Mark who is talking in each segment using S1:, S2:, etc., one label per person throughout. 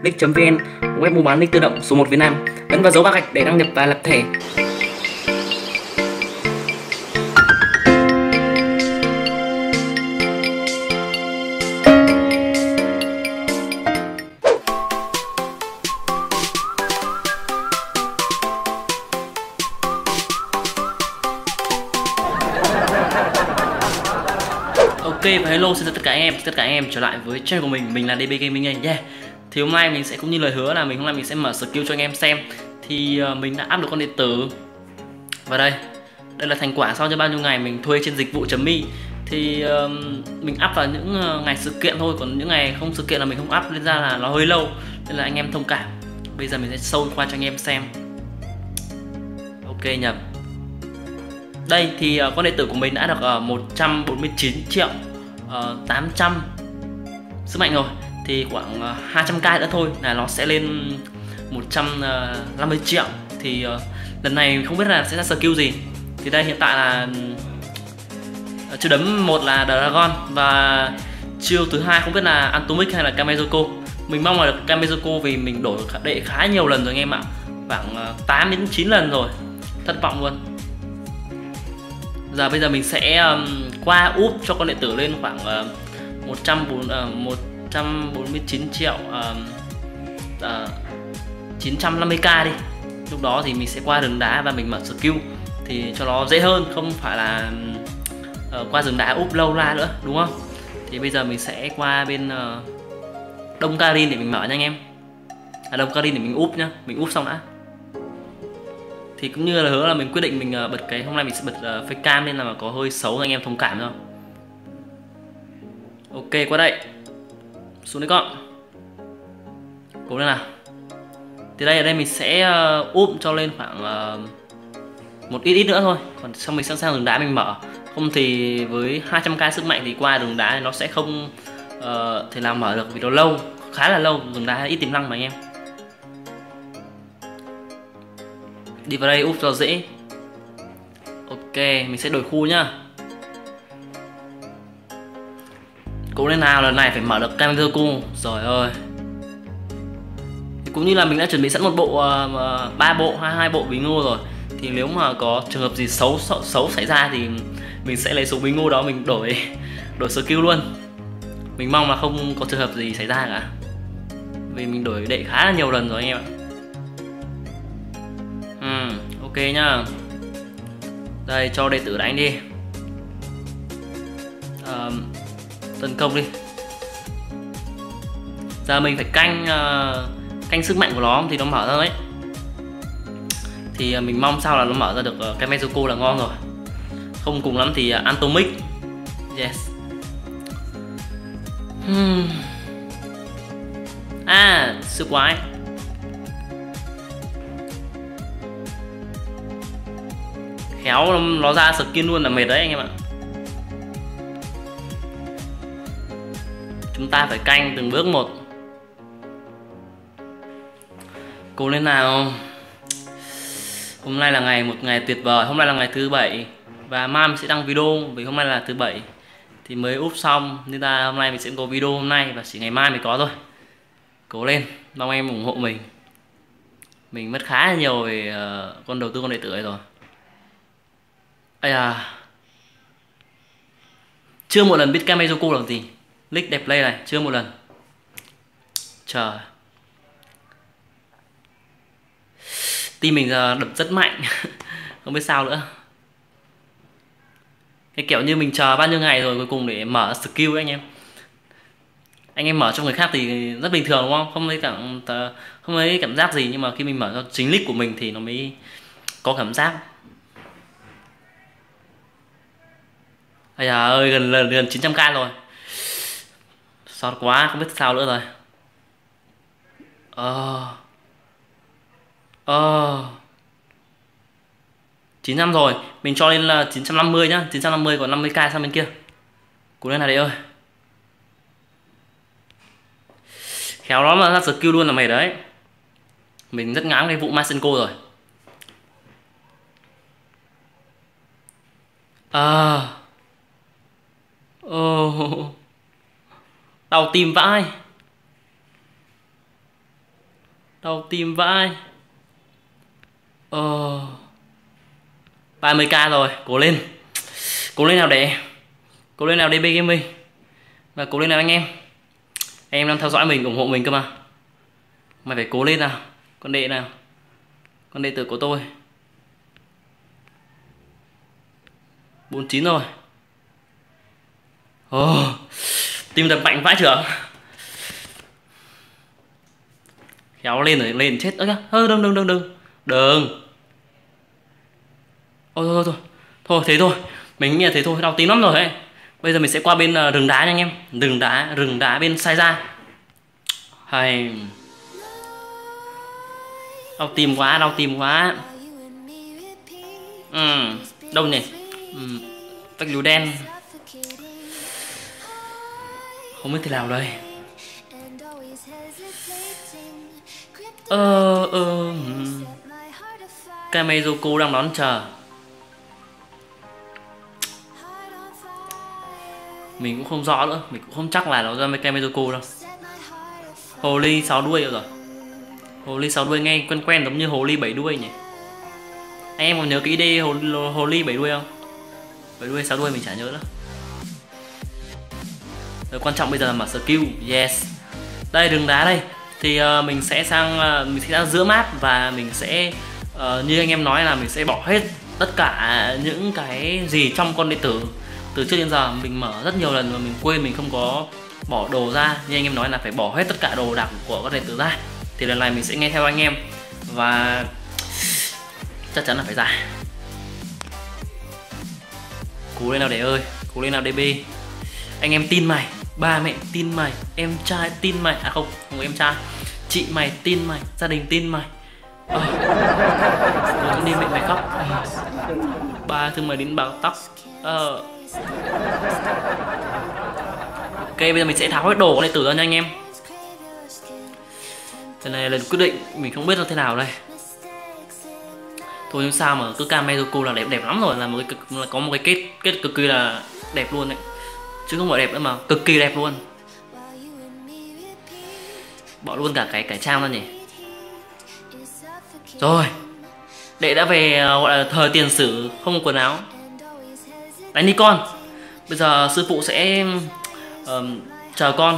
S1: Lic.vn, web mua bán nick tự động số 1 Việt Nam. Ấn vào dấu ba gạch để đăng nhập và lập thẻ. Ok và hello, xin chào tất cả anh em trở lại với channel của mình là DB Gaming anh. Thì hôm nay mình sẽ cũng như lời hứa là hôm nay mình sẽ mở skill cho anh em xem. Thì mình đã up được con điện tử. Và đây là thành quả sau cho bao nhiêu ngày mình thuê trên dịch vụ.me. Thì mình up vào những ngày sự kiện thôi, còn những ngày không sự kiện là mình không up, nên ra là nó hơi lâu, nên là anh em thông cảm. Bây giờ mình sẽ show qua cho anh em xem. Ok nhập. Đây thì con điện tử của mình đã được 149 triệu 800 sức mạnh rồi. Thì khoảng 200k nữa thôi là nó sẽ lên 150 triệu. Thì lần này không biết là sẽ ra skill gì. Thì đây hiện tại là chiêu đấm một là Dragon, và chiêu thứ hai không biết là Atomic hay là Kamezoko. Mình mong là được Kamezoko vì mình đổi đệ khá nhiều lần rồi anh em ạ, khoảng 8 đến 9 lần rồi, thất vọng luôn. Bây giờ mình sẽ qua úp cho con điện tử lên khoảng 149 triệu 950k đi. Lúc đó thì mình sẽ qua rừng đá và mình mở skill thì cho nó dễ hơn, không phải là qua rừng đá úp lâu ra nữa, đúng không? Thì bây giờ mình sẽ qua bên Đông Karin để mình mở nha anh em. Đông Karin để mình úp nhá, mình úp xong đã. Thì cũng như là hứa là mình quyết định mình bật cái hôm nay mình sẽ bật facecam, nên là mà có hơi xấu anh em thông cảm thôi. Ok, qua đây xuống đấy con, cố lên nào. Thì đây ở đây mình sẽ úp cho lên khoảng một ít nữa thôi, còn xong mình sang đường đá mình mở. Không thì với 200k sức mạnh thì qua đường đá nó sẽ không thể nào mở được vì nó lâu, khá là lâu, đường đá ít tiềm năng mà anh em. Đi vào đây úp cho dễ. Ok, mình sẽ đổi khu nhá. Cố lên nào, lần này phải mở được Kamezoko. Rồi ơi. Cũng như là mình đã chuẩn bị sẵn một bộ 3 bộ, hai bộ bí ngô rồi. Thì nếu mà có trường hợp gì xấu xảy ra thì mình sẽ lấy số bí ngô đó mình đổi skill luôn. Mình mong là không có trường hợp gì xảy ra cả, vì mình đổi đệ khá là nhiều lần rồi anh em ạ. Ok nhá. Đây cho đệ tử đánh đi, tấn công đi. Giờ mình phải canh sức mạnh của nó thì nó mở ra đấy. Thì mình mong sao là nó mở ra được Kamezoko là ngon rồi. Không cùng lắm thì Atomic. Yes. Sư quái. Khéo nó ra skin luôn là mệt đấy anh em ạ. Chúng ta phải canh từng bước một. Cố lên nào. Hôm nay là một ngày tuyệt vời. Hôm nay là ngày thứ 7 và mai mình sẽ đăng video, vì hôm nay là thứ 7 thì mới úp xong, nên là hôm nay mình sẽ có video hôm nay và chỉ ngày mai mới có thôi. Cố lên, mong em ủng hộ mình. Mình mất khá là nhiều về đầu tư con đệ tử này rồi. Chưa một lần biết Kamezoko làm gì. Lick đẹp play này, chưa một lần. Trời, team mình giờ đập rất mạnh. Không biết sao nữa. Cái kiểu như mình chờ bao nhiêu ngày rồi cuối cùng để mở skill ấy anh em. Anh em mở cho người khác thì rất bình thường đúng không? Không thấy cảm giác gì, nhưng mà khi mình mở cho chính lick của mình thì nó mới có cảm giác. Ơi, gần 900k rồi. Sót quá, không biết sao nữa rồi. 900 rồi, mình cho lên là 950 nhá, 950 còn 50k sang bên kia. Cố lên là đấy ơi. Khéo nó mà ra skill luôn là mày đấy. Mình rất ngán cái vụ Masenko rồi. Đau tim vãi. Đau tim vãi. 30k rồi, cố lên. Cố lên nào để. Cố lên nào DB Gaming. Và cố lên nào anh em. Anh em đang theo dõi mình, ủng hộ mình cơ mà. Mày phải cố lên nào. Con đệ nào. Con đệ tử của tôi. 49 rồi. Tim đập mạnh vãi trưởng. Khéo lên rồi, lên chết. Đừng. Thôi. Thôi thế thôi. Mình nghĩ là thế thôi, đau tím lắm rồi ấy. Bây giờ mình sẽ qua bên rừng đá nha anh em. Rừng đá bên sai ra. Hay. Đau tim quá. Đâu nhỉ? Vách núi đen. Không biết thế nào đây. Kamezuko đang đón chờ. Mình cũng không rõ nữa, mình cũng không chắc là nó ra với Kamezuko đâu. Hồ ly 6 đuôi rồi. Hồ ly 6 đuôi nghe quen giống như hồ ly 7 đuôi nhỉ. Anh em còn nhớ cái ID hồ ly 7 đuôi không? 7 đuôi 6 đuôi mình chả nhớ nữa. Rồi, quan trọng bây giờ là mở skill. Yes. Đây rừng đá đây. Thì mình sẽ sang giữa map và mình sẽ như anh em nói là mình sẽ bỏ hết tất cả những cái gì trong con điện tử. Từ trước đến giờ mình mở rất nhiều lần mà mình quên mình không có bỏ đồ ra. Như anh em nói là phải bỏ hết tất cả đồ đạc của con điện tử ra. Thì lần này mình sẽ nghe theo anh em và chắc chắn là phải ra. Cố lên nào để ơi, cố lên nào DB. Anh em tin mày, ba mẹ tin mày, em trai tin mày. À không em trai. Chị mày tin mày, gia đình tin mày. Tôi đi mẹ mày khóc. Ba thương mày đến bào tóc. Ok, bây giờ mình sẽ tháo hết đồ con điện tử ra nha anh em. Lần này là lần quyết định, mình không biết nó thế nào đây. Thôi nhưng sao mà cứ Kamezuko là đẹp lắm rồi, là có một cái kết cực kỳ là đẹp luôn đấy. Chứ không phải đẹp nữa mà cực kỳ đẹp luôn. Bỏ luôn cả cái trang ra nhỉ. Rồi. Đệ đã về gọi là thời tiền sử không có quần áo. Đánh đi con. Bây giờ sư phụ sẽ chờ con.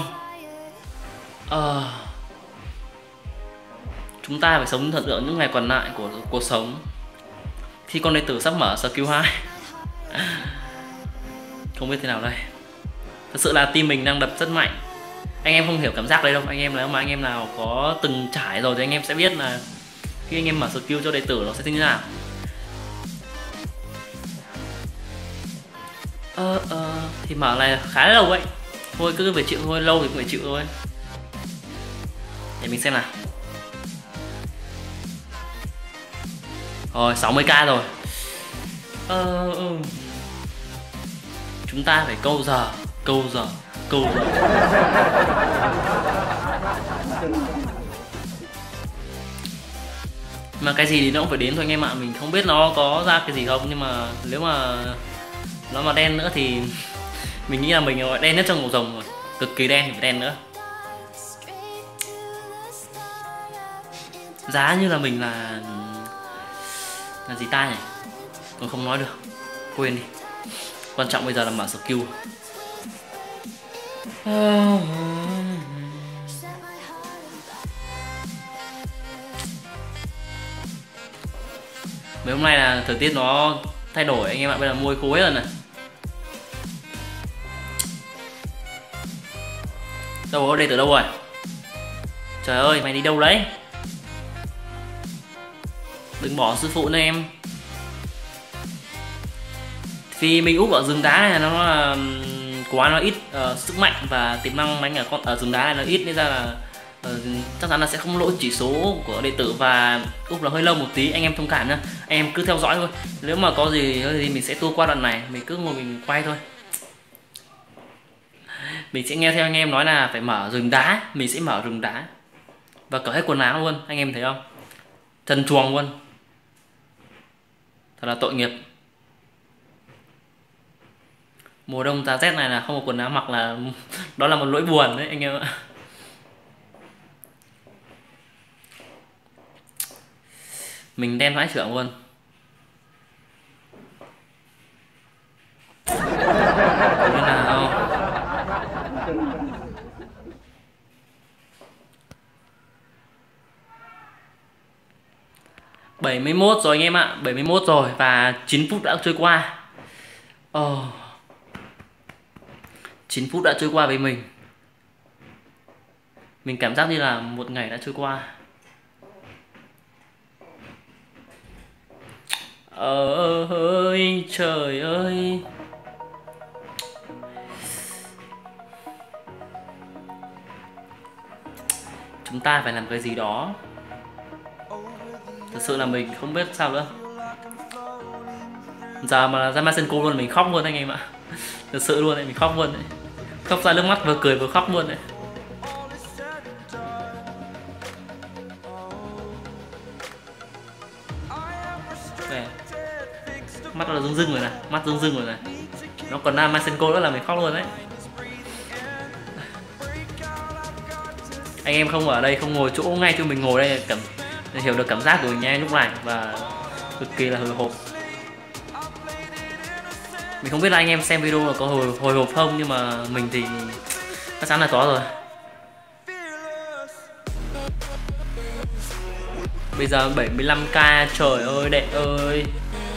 S1: Chúng ta phải sống tận hưởng những ngày còn lại của cuộc sống. Khi con đệ tử sắp mở skill 2. Không biết thế nào đây. Thật sự là tim mình đang đập rất mạnh. Anh em không hiểu cảm giác đấy đâu. Anh em nếu mà anh em nào có từng trải rồi thì anh em sẽ biết là khi anh em mở skill cho đệ tử nó sẽ như thế nào. Thì mở này khá là lâu vậy. Thôi cứ phải chịu thôi, lâu thì cũng phải chịu thôi. Để mình xem nào. Rồi 60k rồi. Chúng ta phải câu giờ. Mà cái gì thì nó cũng phải đến thôi anh em ạ. Mình không biết nó có ra cái gì không. Nhưng mà nếu mà nó mà đen nữa thì mình nghĩ là mình gọi đen nhất trong bộ rồng rồi. Cực kỳ đen thì phải đen nữa. Giá như là mình là gì ta nhỉ? Còn không nói được. Quên đi. Quan trọng bây giờ là mở skill. Mấy hôm nay là thời tiết nó thay đổi anh em ạ. Bây giờ môi khô hết rồi này. Đâu có đệ tử đâu rồi? Trời ơi mày đi đâu đấy? Đừng bỏ sư phụ nữa em. Vì mình úp ở rừng đá này nó là quá nó ít sức mạnh và tiềm năng đánh ở rừng đá này nó ít, nên ra là chắc chắn là sẽ không lỗi chỉ số của đệ tử và úp là hơi lâu một tí, anh em thông cảm nhá. Anh em cứ theo dõi thôi. Nếu mà có gì thì mình sẽ tua qua đoạn này, mình cứ ngồi mình quay thôi. Mình sẽ nghe theo anh em nói là phải mở rừng đá, mình sẽ mở rừng đá và cởi hết quần áo luôn, anh em thấy không? Trần truồng luôn. Thật là tội nghiệp. Mùa đông giá rét này là không có quần áo mặc là đó là một nỗi buồn đấy anh em ạ. Mình đen vãi trưởng luôn. Như nào 71 rồi anh em ạ, 71 rồi và 9 phút đã trôi qua. 9 phút đã trôi qua với mình. Mình cảm giác như là một ngày đã trôi qua. Ơi trời ơi. Chúng ta phải làm cái gì đó. Thật sự là mình không biết sao nữa. Giờ mà ra Masenko luôn mình khóc luôn anh em ạ. Thật sự luôn đấy, mình khóc luôn đấy. Khóc ra nước mắt, vừa cười vừa khóc luôn đấy. Okay. Mắt là rưng rưng rồi này, mắt rưng rưng rồi này. Nó còn ra Masenko nữa là mình khóc luôn đấy. Anh em không ở đây, không ngồi chỗ ngay chỗ mình ngồi đây để hiểu được cảm giác của mình nha lúc này, và cực kỳ là hồi hộp. Mình không biết là anh em xem video là có hồi hộp không, nhưng mà mình thì chắc chắn là có rồi. Bây giờ 75k, trời ơi đệ ơi.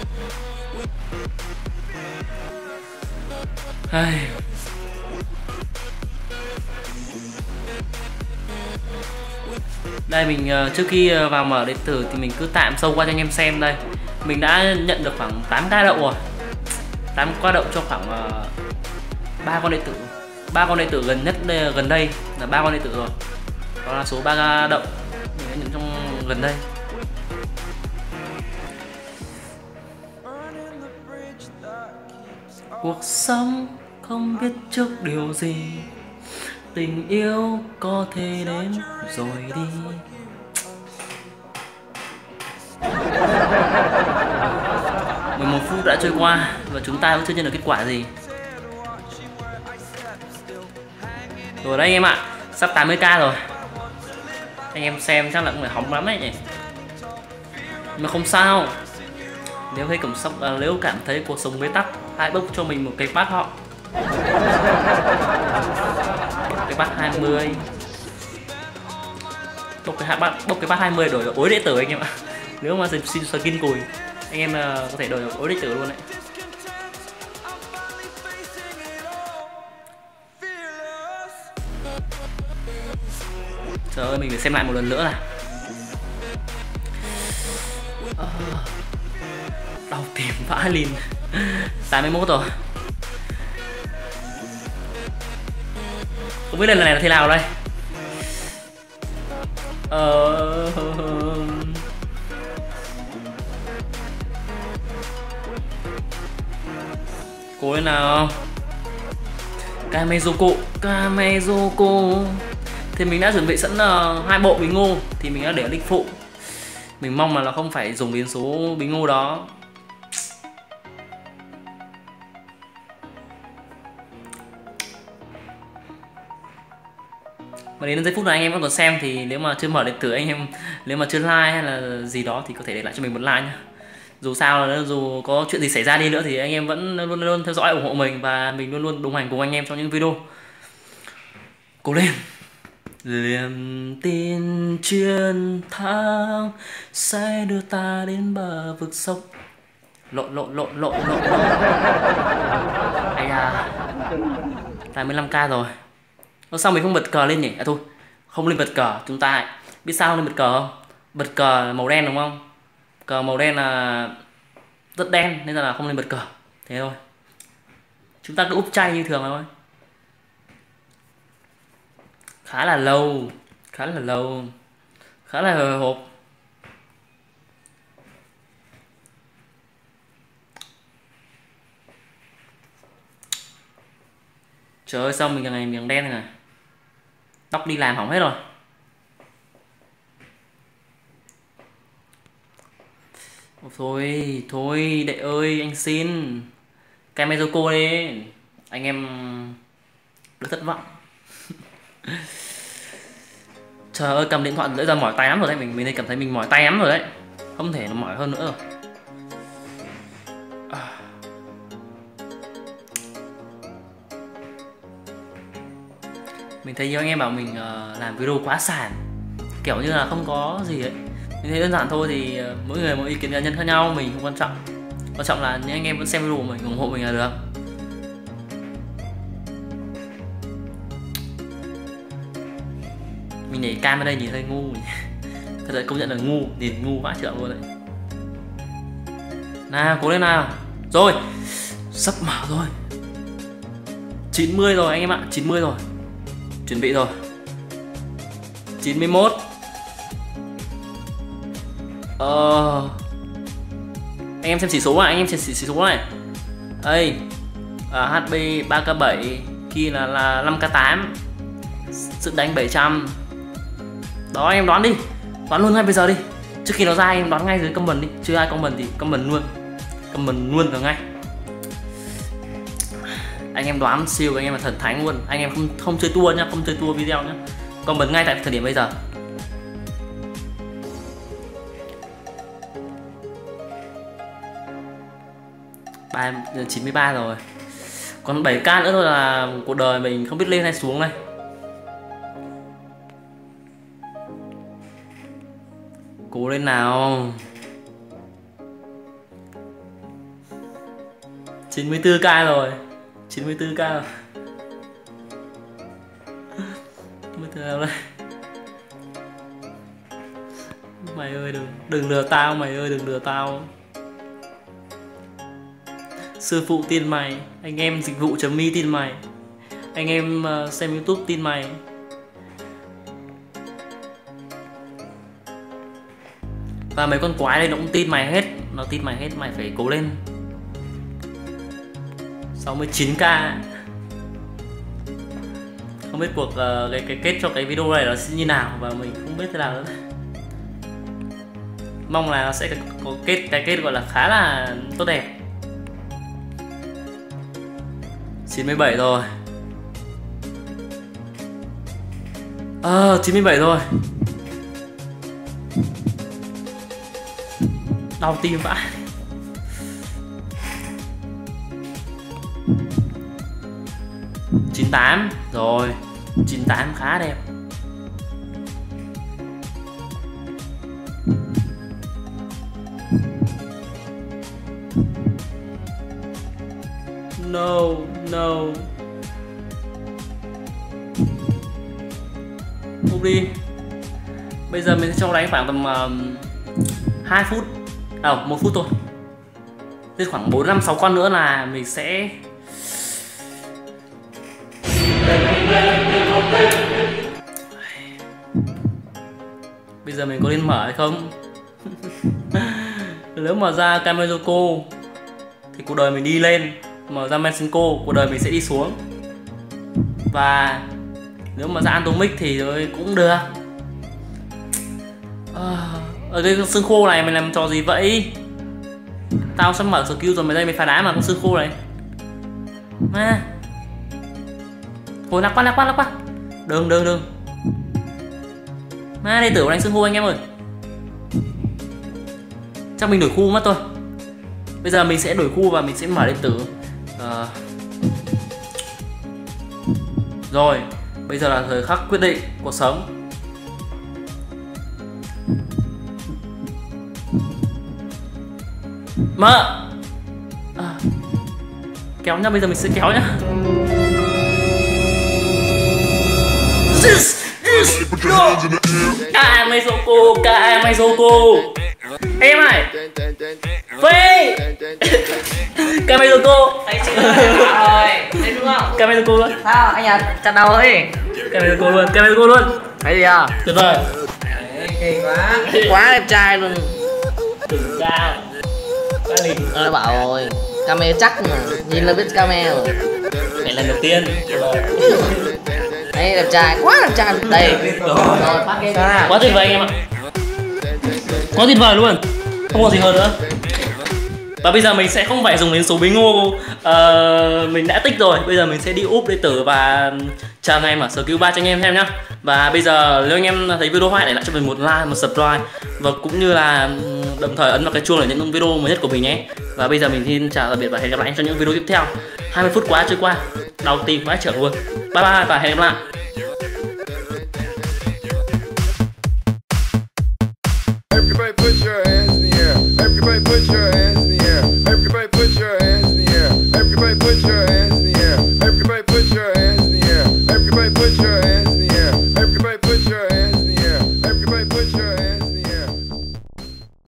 S1: Đây mình trước khi vào mở điện tử thì mình cứ tạm sâu qua cho anh em xem đây. Mình đã nhận được khoảng 8k đậu rồi. 8k đậu cho khoảng 3 con điện tử. 3 con điện tử gần đây là 3 con điện tử rồi. Đó là số 3 đậu mình đã nhận trong gần đây. Cuộc sống không biết trước điều gì, tình yêu có thể đến rồi đi. Một phút đã trôi qua và chúng ta vẫn chưa nhận được kết quả gì. Rồi đấy anh em ạ, sắp 80k rồi. Anh em xem chắc là cũng phải hóng lắm đấy nhỉ. Nhưng không sao. Nếu cảm thấy cuộc sống bế tắc, hãy bốc cho mình một cái bát họ. Cái bát 20. Bốc cái bát 20 đổi ối đệ tử anh em ạ. Nếu mà xin skin cùi, anh em có thể đổi được ối đệ tử luôn đấy. Trời ơi, mình phải xem lại một lần nữa này. Đau tim vãi lìn. 81 rồi. Không biết lần này là thế nào đây. Cố lên nào. Kamezuko. Thì mình đã chuẩn bị sẵn 2 bộ bí ngô thì mình đã để ở link phụ. Mình mong là nó không phải dùng đến số bí ngô đó. Mà đến giây phút này anh em vẫn còn xem thì nếu mà chưa mở điện tử anh em, nếu mà chưa like hay là gì đó thì có thể để lại cho mình một like nhá. Dù sao là dù có chuyện gì xảy ra đi nữa thì anh em vẫn luôn theo dõi ủng hộ mình và mình luôn luôn đồng hành cùng anh em trong những video. Cố lên. Liềm tin chiến thắng sẽ đưa ta đến bờ vực sâu. Lộn. Ây da. 85k rồi. Sao mình không bật cờ lên nhỉ? À thôi, không lên bật cờ. Chúng ta biết sao lên bật cờ không? Bật cờ màu đen đúng không? Cờ màu đen là rất đen nên là không lên bật cờ. Thế thôi. Chúng ta cứ úp chay như thường thôi. Khá là lâu, khá là hồi hộp. Trời ơi, sao mình càng ngày miếng đen này. Tóc đi làm hỏng hết rồi. Thôi đệ ơi, anh xin Kamezuko đi. Anh em đỡ thất vọng. Trời ơi, cầm điện thoại bây giờ mỏi tay lắm rồi đấy. Mình cảm thấy mình mỏi tay lắm rồi đấy. Không thể nó mỏi hơn nữa rồi. Mình thấy nhiều anh em bảo mình làm video quá sàn, kiểu như là không có gì ấy. Mình thấy đơn giản thôi, thì mỗi người mỗi ý kiến cá nhân khác nhau, mình không quan trọng. Quan trọng là những anh em vẫn xem video của mình, ủng hộ mình là được. Mình nhảy cam ở đây nhìn hơi ngu. Thật sự công nhận là ngu, nhìn ngu vãi chưởng luôn đấy. Nào, cố lên nào. Rồi, sắp mở rồi. 90 rồi anh em ạ, 90 rồi. Chuẩn bị rồi. 91. Anh em xem chỉ số này, anh em xem chỉ số này. Đây, HP 3k7, kia là 5k8, sức đánh 700. Đó, anh em đoán đi, đoán luôn ngay bây giờ đi. Trước khi nó ra anh em đoán ngay dưới comment đi. Chưa ai comment thì comment luôn rồi ngay. Anh em đoán siêu, anh em là thần thánh luôn. Anh em không chơi tua nhá, không chơi tua video nhá. Comment ngay tại thời điểm bây giờ. Bài 93 rồi. Còn 7k nữa thôi là cuộc đời mình không biết lên hay xuống này. Cố lên nào. 94k rồi. 94k rồi. Mới thừa đây. Mày ơi đừng lừa tao, mày ơi đừng lừa tao. Sư phụ tin mày, anh em dịch vụ.me tin mày, anh em xem YouTube tin mày. Và mấy con quái đây nó cũng tin mày hết, nó tin mày hết, mày phải cố lên. 69k. Không biết cuộc cái kết cho cái video này nó sẽ như nào, và mình không biết thế nào nữa. Mong là nó sẽ có cái kết gọi là khá là tốt đẹp. 97 rồi. 97 rồi. Đau tim vãi. 98 rồi. 98 khá đẹp. No. Úp đi. Bây giờ mình sẽ cho đánh khoảng tầm 2 phút. 1 phút thôi. Thế khoảng 4, 5, 6 con nữa là mình sẽ bây giờ mình có nên mở hay không? Nếu mà ra Kamezoko thì cuộc đời mình đi lên, mở ra Mexico cuộc đời mình sẽ đi xuống. Và nếu mà ra Atomic thì cũng được. Ở cái xương khô này mày làm trò gì vậy? Tao sắp mở skill rồi, mày đây mày phá đá mà con xương khô này. Mà hồi lắc quá. Đừng. Mà đây tử đánh xương khô anh em ơi. Chắc mình đổi khu mất thôi. Bây giờ mình sẽ đổi khu và mình sẽ mở điện tử. Rồi, bây giờ là thời khắc quyết định cuộc sống. Mở. Kéo nhá, bây giờ mình sẽ kéo nhá. Kamezoko. Em này. Phê. Kamezoko.
S2: Thấy chưa? Rồi, thấy đúng không?
S1: Kamezoko luôn.
S2: Sao anh Nhật chặt đầu ấy?
S1: Kamezoko luôn.
S2: Thấy gì à?
S1: Tuyệt vời.
S2: Kỳ quá. Quá đẹp trai luôn.
S1: Đỉnh cao.
S2: Nó bảo rồi, Kame chắc mà, nhìn là biết Kame rồi.
S1: Cái lần đầu tiên.
S2: Đấy, đẹp trai, quá đẹp trai. Đây, rồi, phát game ra.
S1: Quá tuyệt vời anh em ạ. Quá tuyệt vời luôn. Không còn gì hơn nữa. Và bây giờ mình sẽ không phải dùng đến số bí ngô mình đã tích rồi. Bây giờ mình sẽ đi úp điện tử và chờ ngày mở skill 3 cho anh em xem nhá. Và bây giờ nếu anh em thấy video hay để lại cho mình một like, một subscribe và cũng như là đồng thời ấn vào cái chuông để nhận những video mới nhất của mình nhé. Và bây giờ mình xin chào tạm biệt và hẹn gặp lại anh trong những video tiếp theo. 20 phút quá trôi qua, đau tim quá trở luôn. Bye bye và hẹn gặp lại.